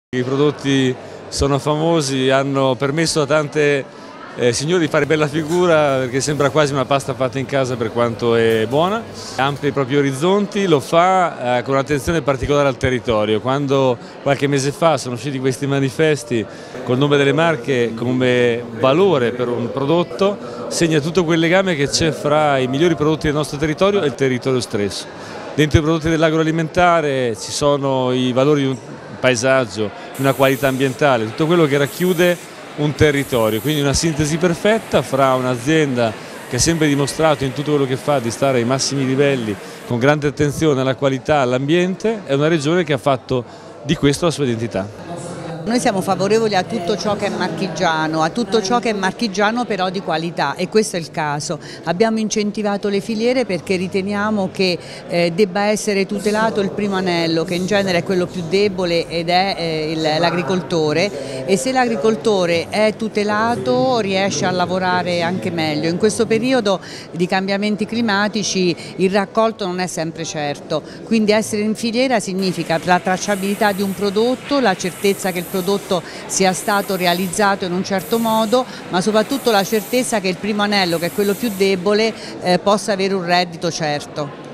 I prodotti sono famosi, hanno permesso a tante signore di fare bella figura perché sembra quasi una pasta fatta in casa per quanto è buona. Amplia i propri orizzonti, lo fa con un'attenzione particolare al territorio. Quando qualche mese fa sono usciti questi manifesti col nome delle marche come valore per un prodotto, segna tutto quel legame che c'è fra i migliori prodotti del nostro territorio e il territorio stesso. Dentro i prodotti dell'agroalimentare ci sono i valori di un paesaggio, di una qualità ambientale, tutto quello che racchiude un territorio, quindi una sintesi perfetta fra un'azienda che ha sempre dimostrato in tutto quello che fa di stare ai massimi livelli con grande attenzione alla qualità, all'ambiente, e una regione che ha fatto di questo la sua identità. Noi siamo favorevoli a tutto ciò che è marchigiano però di qualità, e questo è il caso. Abbiamo incentivato le filiere perché riteniamo che debba essere tutelato il primo anello, che in genere è quello più debole ed è l'agricoltore, e se l'agricoltore è tutelato riesce a lavorare anche meglio. In questo periodo di cambiamenti climatici il raccolto non è sempre certo, quindi essere in filiera significa la tracciabilità di un prodotto, la certezza che il prodotto sia stato realizzato in un certo modo, ma soprattutto la certezza che il primo anello, che è quello più debole, possa avere un reddito certo.